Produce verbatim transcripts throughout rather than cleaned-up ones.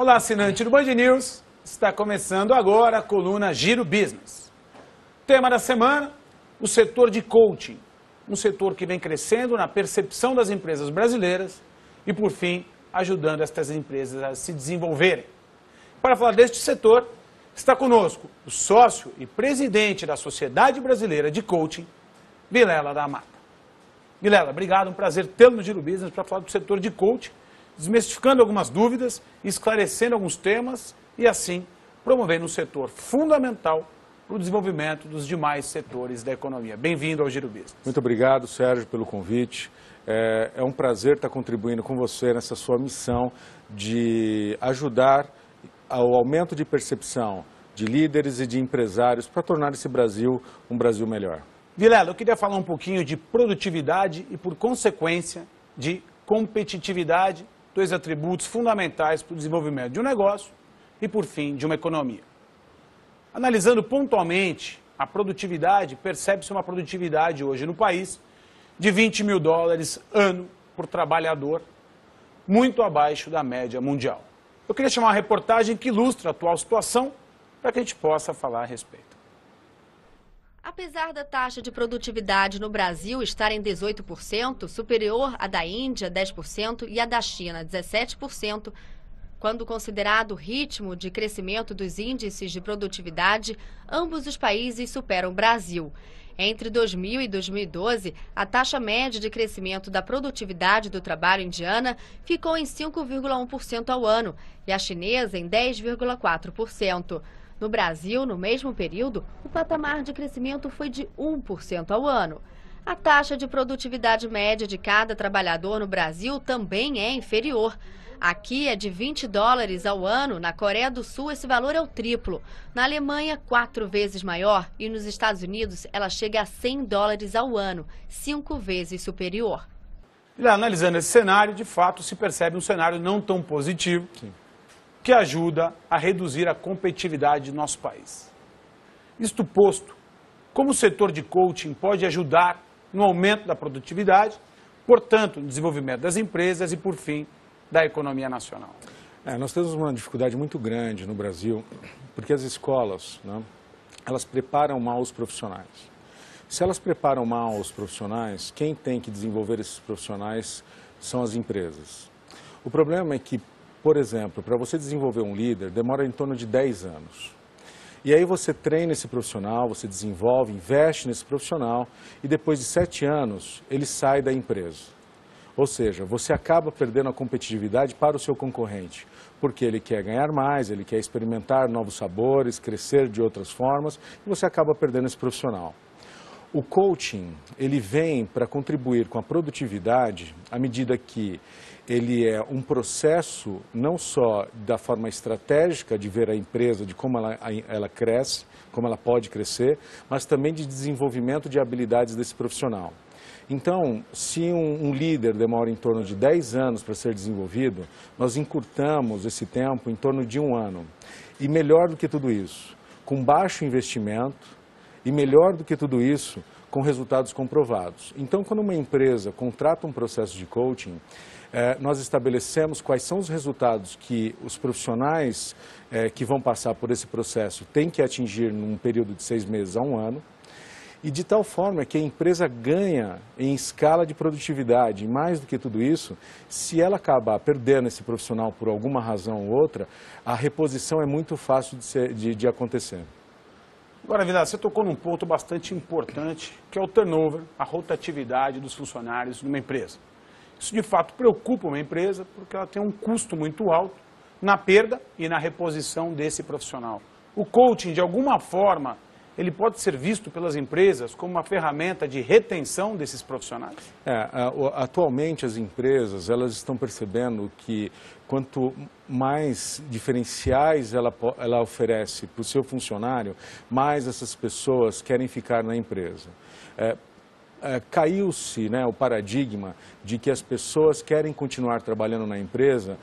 Olá, assinante do Band News. Está começando agora a coluna Giro Business. Tema da semana, o setor de coaching. Um setor que vem crescendo na percepção das empresas brasileiras e, por fim, ajudando estas empresas a se desenvolverem. Para falar deste setor, está conosco o sócio e presidente da Sociedade Brasileira de Coaching, Vilela da Mata. Vilela, obrigado, um prazer tê-lo no Giro Business para falar do setor de coaching, desmistificando algumas dúvidas, esclarecendo alguns temas e, assim, promovendo um setor fundamental para o desenvolvimento dos demais setores da economia. Bem-vindo ao Giro Business. Muito obrigado, Sérgio, pelo convite. É, é um prazer estar contribuindo com você nessa sua missão de ajudar ao aumento de percepção de líderes e de empresários para tornar esse Brasil um Brasil melhor. Vilela, eu queria falar um pouquinho de produtividade e, por consequência, de competitividade, dois atributos fundamentais para o desenvolvimento de um negócio e, por fim, de uma economia. Analisando pontualmente a produtividade, percebe-se uma produtividade hoje no país de vinte mil dólares ano por trabalhador, muito abaixo da média mundial. Eu queria chamar uma reportagem que ilustra a atual situação para que a gente possa falar a respeito. Apesar da taxa de produtividade no Brasil estar em dezoito por cento, superior à da Índia, dez por cento, e à da China, dezessete por cento, quando considerado o ritmo de crescimento dos índices de produtividade, ambos os países superam o Brasil. Entre dois mil e dois mil e doze, a taxa média de crescimento da produtividade do trabalho indiana ficou em cinco vírgula um por cento ao ano e a chinesa em dez vírgula quatro por cento. No Brasil, no mesmo período, o patamar de crescimento foi de um por cento ao ano. A taxa de produtividade média de cada trabalhador no Brasil também é inferior. Aqui é de vinte dólares ao ano, na Coreia do Sul esse valor é o triplo. Na Alemanha, quatro vezes maior e nos Estados Unidos ela chega a cem dólares ao ano, cinco vezes superior. E analisando esse cenário, de fato se percebe um cenário não tão positivo, Sim. que ajuda a reduzir a competitividade do nosso país. Isto posto, como o setor de coaching pode ajudar no aumento da produtividade, portanto, no desenvolvimento das empresas e, por fim, da economia nacional? É, nós temos uma dificuldade muito grande no Brasil, porque as escolas, né, elas preparam mal os profissionais. Se elas preparam mal os profissionais, quem tem que desenvolver esses profissionais são as empresas. O problema é que, por exemplo, para você desenvolver um líder, demora em torno de dez anos. E aí você treina esse profissional, você desenvolve, investe nesse profissional e depois de sete anos ele sai da empresa. Ou seja, você acaba perdendo a competitividade para o seu concorrente, porque ele quer ganhar mais, ele quer experimentar novos sabores, crescer de outras formas e você acaba perdendo esse profissional. O coaching, ele vem para contribuir com a produtividade à medida que ele é um processo não só da forma estratégica de ver a empresa, de como ela, ela cresce, como ela pode crescer, mas também de desenvolvimento de habilidades desse profissional. Então, se um, um líder demora em torno de dez anos para ser desenvolvido, nós encurtamos esse tempo em torno de um ano. E melhor do que tudo isso, com baixo investimento e melhor do que tudo isso, com resultados comprovados. Então, quando uma empresa contrata um processo de coaching, eh, nós estabelecemos quais são os resultados que os profissionais eh, que vão passar por esse processo têm que atingir num período de seis meses a um ano, e de tal forma que a empresa ganha em escala de produtividade. E mais do que tudo isso, se ela acabar perdendo esse profissional por alguma razão ou outra, a reposição é muito fácil de, ser, de, de acontecer. Agora, Vilela, você tocou num ponto bastante importante, que é o turnover, a rotatividade dos funcionários de uma empresa. Isso, de fato, preocupa uma empresa porque ela tem um custo muito alto na perda e na reposição desse profissional. O coaching, de alguma forma, ele pode ser visto pelas empresas como uma ferramenta de retenção desses profissionais? É, atualmente as empresas elas estão percebendo que quanto mais diferenciais ela, ela oferece para o seu funcionário, mais essas pessoas querem ficar na empresa. É, é, caiu-se, né, o paradigma de que as pessoas querem continuar trabalhando na empresa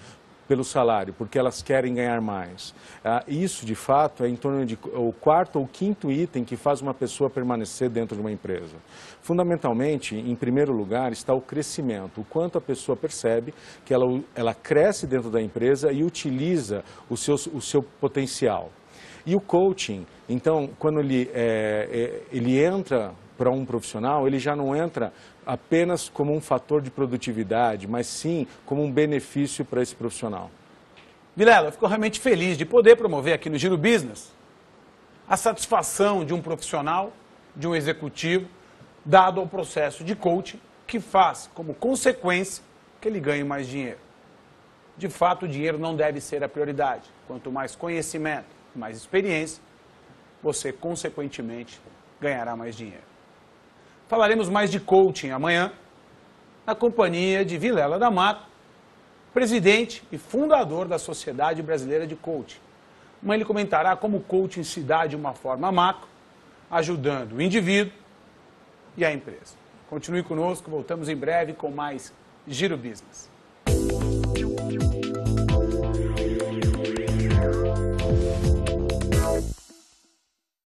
pelo salário, porque elas querem ganhar mais. Ah, isso, de fato, é em torno de o quarto ou quinto item que faz uma pessoa permanecer dentro de uma empresa. Fundamentalmente, em primeiro lugar, está o crescimento, o quanto a pessoa percebe que ela, ela cresce dentro da empresa e utiliza o seu, o seu potencial. E o coaching, então, quando ele, é, é, ele entra para um profissional, ele já não entra apenas como um fator de produtividade, mas sim como um benefício para esse profissional. Vilela, eu fico realmente feliz de poder promover aqui no Giro Business a satisfação de um profissional, de um executivo, dado ao processo de coaching, que faz como consequência que ele ganhe mais dinheiro. De fato, o dinheiro não deve ser a prioridade. Quanto mais conhecimento, mais experiência, você, consequentemente, ganhará mais dinheiro. Falaremos mais de coaching amanhã, na companhia de Vilela da Mata, presidente e fundador da Sociedade Brasileira de Coaching. Amanhã ele comentará como o coaching se dá de uma forma macro, ajudando o indivíduo e a empresa. Continue conosco, voltamos em breve com mais Giro Business.